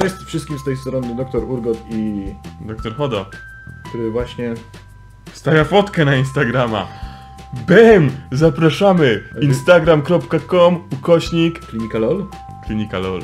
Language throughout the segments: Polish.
Cześć wszystkim, z tej strony Dr. Urgot i... Doktor Hodo, który właśnie... stawia fotkę na Instagrama. BAM! Zapraszamy! Instagram.com/... Klinika LOL? Klinika LOL.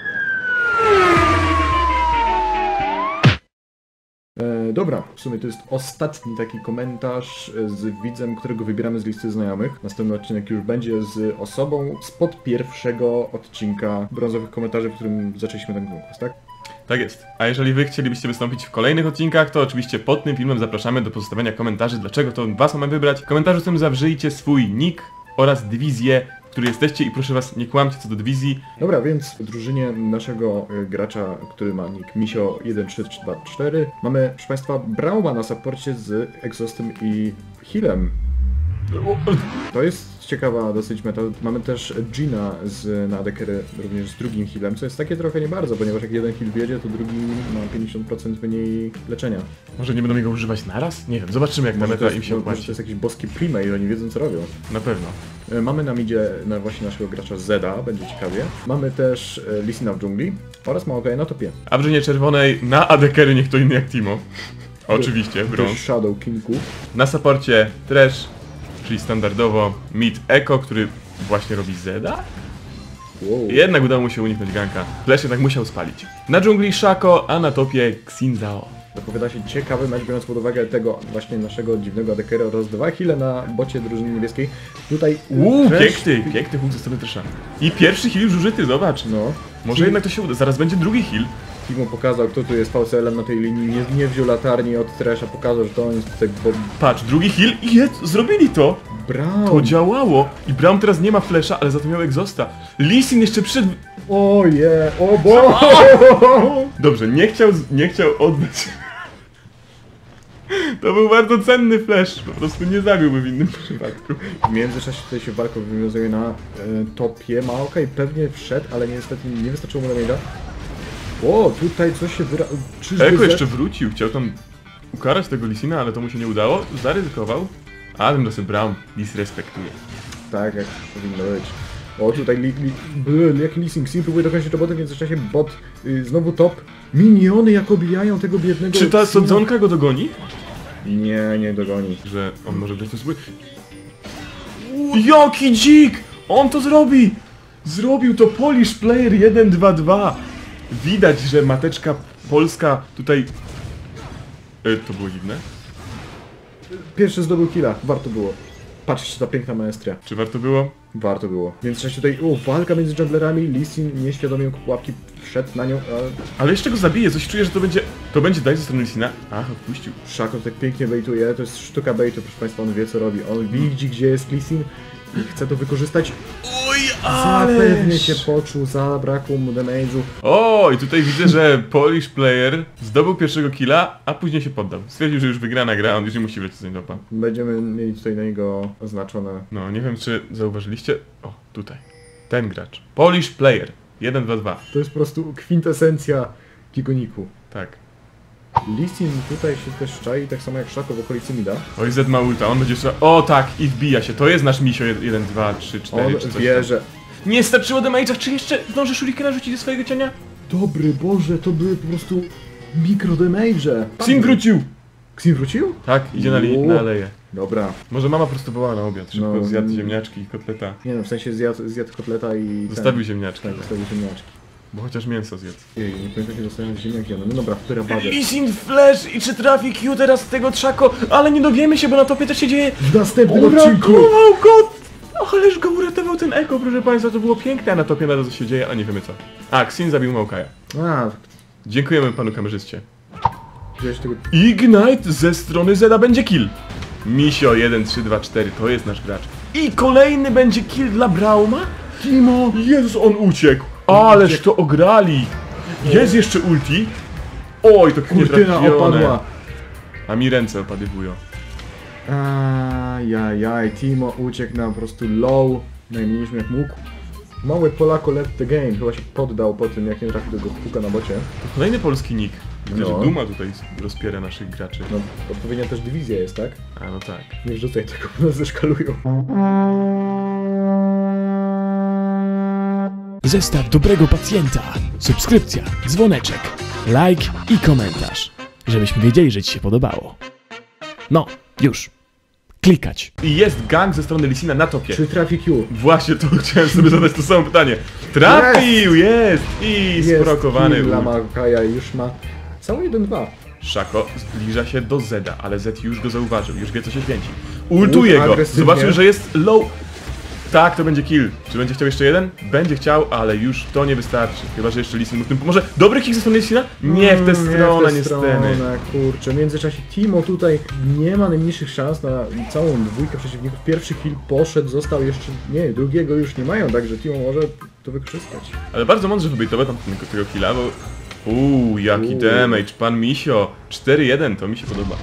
Dobra, w sumie to jest ostatni taki komentarz z widzem, którego wybieramy z listy znajomych. Następny odcinek już będzie z osobą spod pierwszego odcinka brązowych komentarzy, w którym zaczęliśmy ten konkurs, tak? Tak jest. A jeżeli wy chcielibyście wystąpić w kolejnych odcinkach, to oczywiście pod tym filmem zapraszamy do pozostawiania komentarzy, dlaczego to was mamy wybrać. W komentarzu tym zawrzyjcie swój nick oraz dywizję, w której jesteście i proszę was, nie kłamcie co do dywizji. Dobra, więc w drużynie naszego gracza, który ma nick Misio13324, mamy, proszę Państwa, Brauma na supporcie z Exhaustem i Healem. To jest ciekawa dosyć meta. Mamy też Gina na ADCery również z drugim healem, co jest takie trochę nie bardzo, ponieważ jak jeden heal wiedzie, to drugi ma 50% mniej leczenia. Może nie będą jego używać naraz? Nie wiem, zobaczymy jak ta meta im się Może opłaci. to jest jakiś boski premade, oni wiedzą co robią. Na pewno. Mamy na midzie właśnie naszego gracza Zeda, będzie ciekawie. Mamy też Lee Sina w dżungli oraz Maokai na topie. A w drużynie czerwonej na ADCery nie kto inny jak Timo. Oczywiście, brąz. Shadow Kinku. Na supporcie Trash, czyli standardowo mid Echo, który właśnie robi Zeda. Wow. Jednak udało mu się uniknąć ganka. Flash jednak musiał spalić. Na dżungli Shaco, a na topie Xin-Zhao. Zapowiada się ciekawy mecz, biorąc pod uwagę tego właśnie naszego dziwnego ADCera oraz dwa heale na bocie drużyny niebieskiej. Tutaj Piękny hook ze strony Trasha. I pierwszy heal już użyty, zobacz. No. Może jednak to się uda, zaraz będzie drugi heal. Timo pokazał, kto tu jest VCL-em na tej linii, nie wziął latarni od Trasha, pokazał, że to on jest tutaj... Patrz, drugi heal i zrobili to! Braum! To działało! I Braum teraz nie ma flasha, ale za to miał Exhausta. Lee Sin jeszcze przyszedł... Oje, o bo! Dobrze, nie chciał oddać. To był bardzo cenny flash, po prostu nie zabiłby w innym przypadku. W międzyczasie tutaj się walka wywiązuje na topie. Maokai pewnie wszedł, ale niestety nie wystarczyło mu na maila. O, tutaj coś się Eko jeszcze wrócił, chciał tam ukarać tego Lee Sina, ale to mu się nie udało, zaryzykował. A tymczasem Braum disrespektuje. Tak, jak powinno być. O, tutaj jaki Lee Sin próbuje dokończyć robotę, w międzyczasie bot, znowu top. Miniony jak obijają tego biednego... Czy ta Sodzonka go dogoni? Nie dogoni. Że on może grać to swój... Jaki dzik! On to zrobi! Zrobił to Polish Player 122. Widać, że mateczka polska tutaj... to było dziwne. Pierwszy zdobył killa, warto było. Patrzcie, ta piękna maestria. Czy warto było? Warto było. Więc trzeba tutaj, walka między junglerami, Lee Sin nieświadomie pułapki wszedł na nią, Ale jeszcze go zabije, coś czuję, że to będzie daj ze strony Lee Sina. Ach, odpuścił. Shaco tak pięknie baituje, to jest sztuka baitu, proszę Państwa, on wie co robi. On widzi, gdzie jest Lee Sin i chce to wykorzystać. Oj, Zapewnie się poczuł, zabrakło mu damage'u. O, i tutaj widzę, że Polish Player zdobył pierwszego killa, a później się poddał. Stwierdził, że już wygrana gra, on już nie musi wlecieć z topa. Będziemy mieli tutaj na niego oznaczone. No, nie wiem czy zauważyliście. O, tutaj. Ten gracz. Polish Player 122. To jest po prostu kwintesencja Gigoniku. Tak. Lee Sin tutaj się też czai, tak samo jak Shaco w okolicy mida. Oj, Z ma ulta, on będzie jeszcze... O tak, i wbija się. To jest nasz misio 1, 2, 3, 4 On czy coś wie, tam. że... Nie starczyło damage'a, czy jeszcze zdąży Shurikena rzucić ze swojego cienia? Dobry Boże, to były po prostu mikro damage'e. Xin wrócił! Xin wrócił? Tak, idzie na aleję. Dobra. Może mama po prostu wołała na obiad, szybko No, zjadł ziemniaczki i kotleta. Nie no, w sensie zjadł kotleta i... Zostawił ziemniaczki. Tak, zostawił ziemniaczki. Bo chociaż mięso zjadł. Jej, nie pamiętam, kiedy dostałem ziemniaki, no dobra, która badę. Lee Sin flash i czy trafi Q teraz z tego Shaco, ale nie dowiemy się, bo na topie też się dzieje. W następnym odcinku! Uratował go! Ależ go uratował ten Echo, proszę państwa, to było piękne, a na topie nadal coś się dzieje, a nie wiemy co. A, Xin zabił Maokaja. A, Dziękujemy panu kamerzyście. wziąłeś tego... Ignite ze strony Zeda będzie kill. Misio 1, 3, 2, 4, to jest nasz gracz. I kolejny będzie kill dla Brauma? Timo! Jezus, on uciekł. Ależ to ograli. Jest jeszcze ulti. Oj, to Kurtyna opadła. A mi ręce opadywują. Ajajaj, Timo uciekł na po prostu low, najmniejszym jak mógł. Mały Polako left the game, chyba się poddał po tym, jak nie trafił do go huka na bocie. To kolejny polski nick. Widzę, No. że Duma tutaj rozpiera naszych graczy. No, odpowiednia też dywizja jest, tak? A no tak. Nie wrzucaj tego, bo nas zeszkalują. zestaw dobrego pacjenta, subskrypcja, dzwoneczek, like i komentarz, żebyśmy wiedzieli, że ci się podobało. No, już. Klikać. I jest gang ze strony Lee Sina na topie. Czy trafi Q? Właśnie to chciałem sobie zadać to samo pytanie. Trafił! Jest! I sprokowany Dla ult. Maokaja już ma cały 1-2. Szako zbliża się do Zeda, ale Zed już go zauważył, już wie co się święci. Ultuje go! agresywnie. Zobaczył, że jest low. Tak, to będzie kill. Czy będzie chciał jeszcze jeden? Będzie chciał, ale już to nie wystarczy. Chyba, że jeszcze Lee Sin mu w tym pomoże. Dobry kick ze strony Lee Sina? Nie w tę stronę, niestety. Kurczę, w międzyczasie Timo tutaj nie ma najmniejszych szans na całą dwójkę przeciwników. Pierwszy kill poszedł, został jeszcze, nie, drugiego już nie mają, także Timo może to wykorzystać. Ale bardzo mądrze wybejtował tam tego killa, bo... jaki damage, pan Misio. 4-1, to mi się podoba.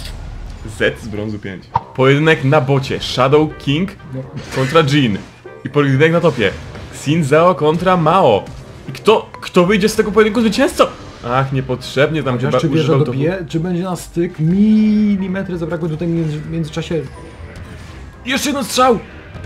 Z z brązu 5. Pojedynek na bocie. Shadow King kontra Jin. I pojedynek na topie. Xin Zhao kontra Mao. I kto wyjdzie z tego pojedynku zwycięzcą? Ach, niepotrzebnie tam chyba Czy wieża używał to... dobije, czy będzie na styk? Milimetry zabrakło tutaj w międzyczasie. Jeszcze jeden strzał!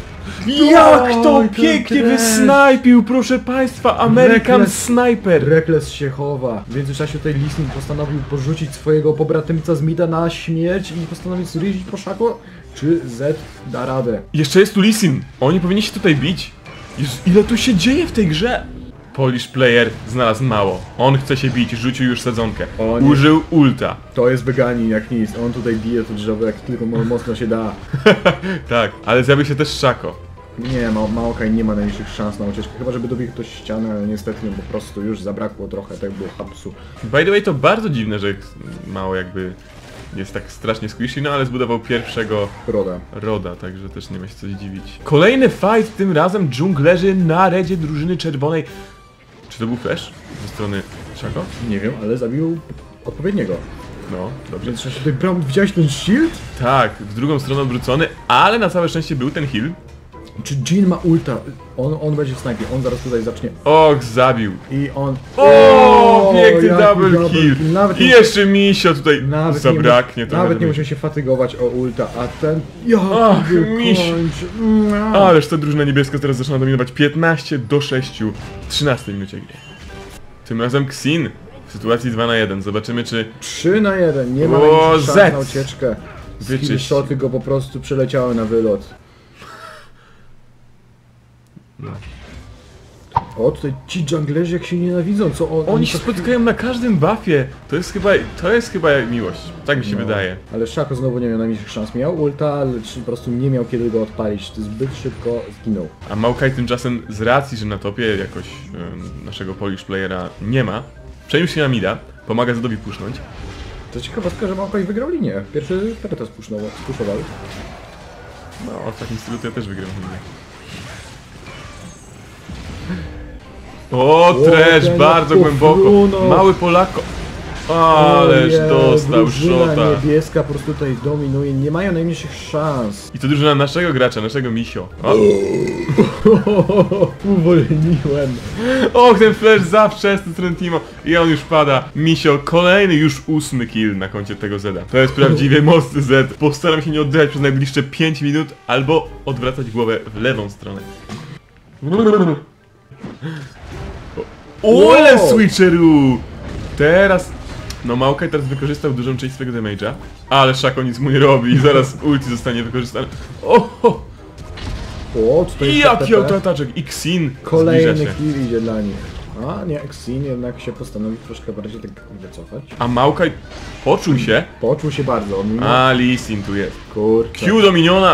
Jak to Oj, pięknie ten wysnajpił, proszę państwa! American Sniper! Rekles się chowa. W międzyczasie tutaj Lee Sin postanowił porzucić swojego pobratymca z mida na śmierć i postanowił zryzić po Szako. Czy Z da radę? Jeszcze jest tu Lee Sin. Oni powinni się tutaj bić. Jezu, ile tu się dzieje w tej grze? Polish player znalazł mało. On chce się bić, rzucił już sadzonkę. O nie. Użył ulta. To jest wyganin jak nic. On tutaj bije to drzewo jak tylko mocno się da. Tak, ale zjawił się też Szako. Nie, Maokaj nie ma najmniejszych szans na ucieczkę. Chyba żeby dobiegł ktoś ścianę, ale niestety no, po prostu już zabrakło trochę tego hapsu. By the way, to bardzo dziwne, że mało jakby jest tak strasznie squishy, no ale zbudował pierwszego Roda, także też nie ma się co dziwić. Kolejny fight, tym razem dżunglerzy na redzie drużyny czerwonej. Czy to był flash ze strony Szako? Nie wiem, ale zabił odpowiedniego. No, dobrze. Więc tutaj Brown, widziałeś ten shield? Tak, w drugą stronę odwrócony, ale na całe szczęście był ten heal. Czy Jin ma ulta? On będzie w snajpie, on zaraz tutaj zacznie. Och, zabił. I on... O, piękny jaki double kill. Nawet I jeszcze Misio tutaj nawet zabraknie trochę. Nawet nie do musiał się fatygować o ulta, a ten... Ach, miś. wykończy. Ależ ta drużyna niebieska teraz zaczyna dominować 15-6 w 13 minucie gry. Tym razem Xin w sytuacji 2-1. Zobaczymy czy... 3-1, nie ma O, najmniejszych szans Z. na ucieczkę. Wyczyść. Shoty go po prostu przeleciały na wylot. No. O, tutaj ci junglerzy jak się nienawidzą, co on... Oni się spotykają na każdym buffie. To jest chyba miłość. Tak mi się wydaje. Ale Szako znowu nie miał najmniejszych szans. Miał ulta, lecz po prostu nie miał kiedy go odpalić. Zbyt szybko zginął. A Maokai tymczasem z racji, że na topie jakoś naszego Polish playera nie ma, przeniósł się na mida, pomaga Zedowi pusznąć. To ciekawostka, że Maokai wygrał linię. Pierwszy Pereta spuszował. No, w takim stylu to ja też wygram linię. O, trash, ten bardzo jak głęboko. pofrunął. Mały Polako. Ależ dostał drużyna shota. niebieska po prostu tutaj dominuje. Nie mają najmniejszych szans. I to drużyna naszego gracza, naszego Misio. O. Uwolniłem. Och, ten flash zawsze z Trentimo. I on już pada. Misio, kolejny już 8 kill na koncie tego Zeda. To jest prawdziwie mocny Zed. Postaram się nie oddychać przez najbliższe 5 minut, albo odwracać głowę w lewą stronę. Ole switcheru! Teraz... No Maokai teraz wykorzystał dużą część swojego damage'a, ale Szako nic mu nie robi i zaraz ulti zostanie wykorzystany. O! O, tutaj I jest jaki TP. autoataczek! I Xin Kolejny zbliża się. kill idzie dla nich. A nie, Xin jednak się postanowił troszkę bardziej tak wycofać. A Maokai poczuł się. Poczuł się bardzo, on mimo... A Lee Sin tu jest. Kurczę. Q do miniona!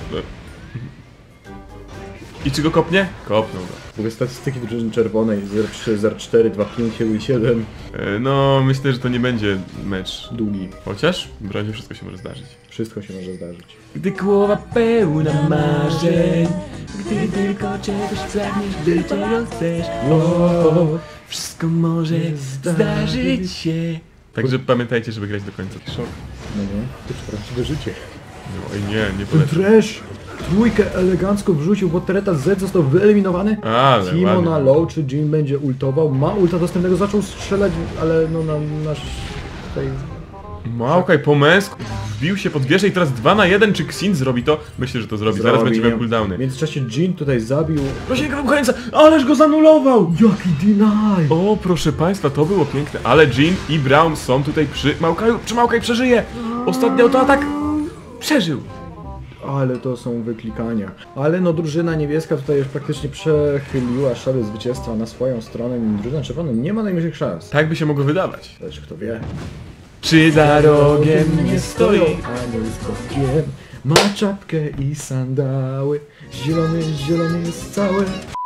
I czy go kopnie? Kopnął go. W ogóle statystyki drużyny czerwonej 0-3, 0-4, 2-5, 7 No, myślę, że to nie będzie mecz długi. chociaż w razie wszystko się może zdarzyć. Wszystko się może zdarzyć. Gdy głowa pełna marzeń, gdy tylko czegoś pragniesz, gdy czego chcesz, wszystko może zdarzyć się. Także pamiętajcie, żeby grać do końca. Szok. No nie, to jest prawdziwe życie. No i nie Ten polecam. trash trójkę elegancko wrzucił, bo Tereta Z został wyeliminowany. Ale Timo ładnie. na low, czy Jin będzie ultował. Ma ulta dostępnego, zaczął strzelać, ale no na nasz tutaj... Maokai po męsku wbił się pod wieżę i teraz 2 na 1. Czy Xin zrobi to? Myślę, że to zrobi. Zaraz będzie miał cooldowny. W międzyczasie Jhin tutaj zabił... Proszę jego wybuchająca, ależ go zanulował! Jaki deny! O, proszę państwa, to było piękne, ale Jhin i Braum są tutaj przy Maokai'u. Czy Maokai przeżyje? Ostatni autoatak przeżył. Ale to są wyklikania. Ale no drużyna niebieska tutaj już praktycznie przechyliła szale zwycięstwa na swoją stronę. Drużyna czerwona nie ma najmniejszych szans. Tak by się mogło wydawać. Lecz kto wie. Czy za rogiem nie stoi? Anioł z kotkiem, ma czapkę i sandały. Zielony jest cały.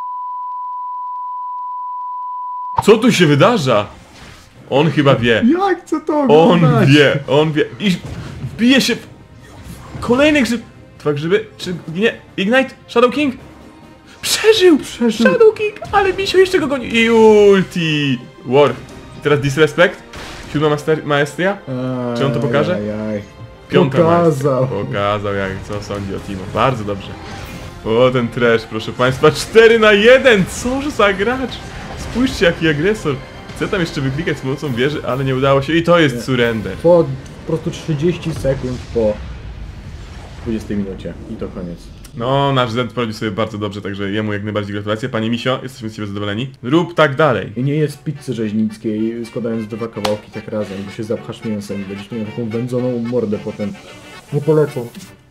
Co tu się wydarza? On chyba wie. Jak chcę to On oglądać? wie. I wbije się w kolejny grzyb. 2 grzyby, czy nie? Ignite? Shadow King? Przeżył! Shadow King, ale Misio jeszcze go goni. I ulti! War. I teraz Disrespect? 7 maestria? Czy on to pokaże? Ajajaj. 5 Pokazał. maestria. Pokazał jak co sądzi o Timo. Bardzo dobrze. O, ten trash, proszę państwa. 4 na 1! Coż za gracz! Spójrzcie jaki agresor. Chcę tam jeszcze wyklikać z pomocą wieży, ale nie udało się. I to jest surrender. Po prostu 30 sekund po 20 minucie. I to koniec. No, nasz Z poradził sobie bardzo dobrze, także jemu jak najbardziej gratulacje. Panie Misio, jesteśmy z ciebie zadowoleni. Rób tak dalej. I nie jest pizzy rzeźnickiej, składając 2 kawałki tak razem, bo się zapchasz mięsem i będziesz miał taką wędzoną mordę potem. Nie polecam.